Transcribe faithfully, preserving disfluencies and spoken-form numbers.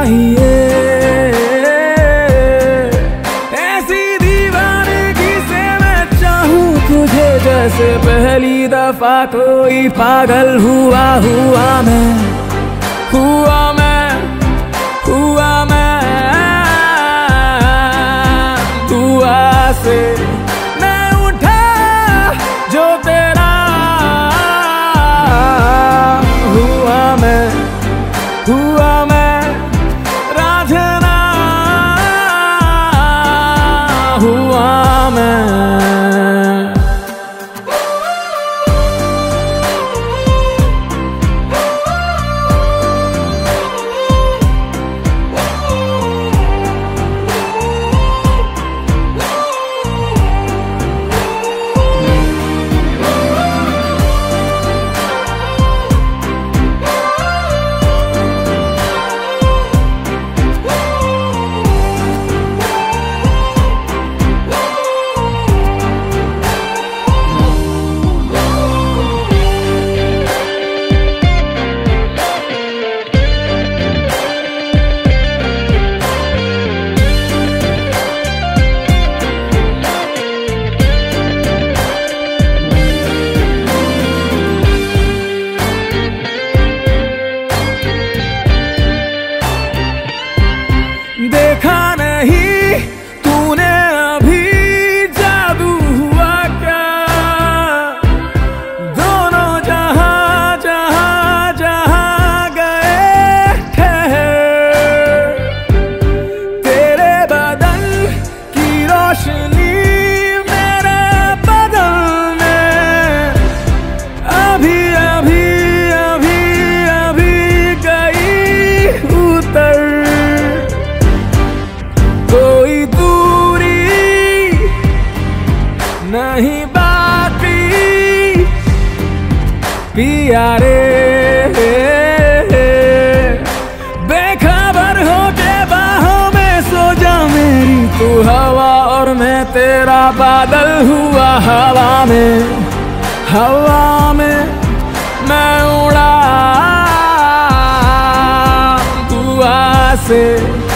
चाहिए। ऐसी दीवानगी से मैं चाहूं तुझे जैसे पहली दफा कोई पागल हुआ हुआ मैं हुआ मैं हुआ मैं दुआ से मैं उठा जो तेरा हुआ मैं हुआ मैं रांझना हुआ मैं। देखा नहीं तूने अभी जादू हुआ क्या, दोनों जहां जहां जहां गए ठहर। तेरे बदन की रोशनी मेरे बदन में अभी अभी अभी अभी गई उतर। कोई दूरी नहीं बाकी पिया रे, बेखबर हो के बाहों में सो जा मेरी तू हवा और मैं तेरा बादल हुआ हवा में हवा में मैं उड़ा दुआ से।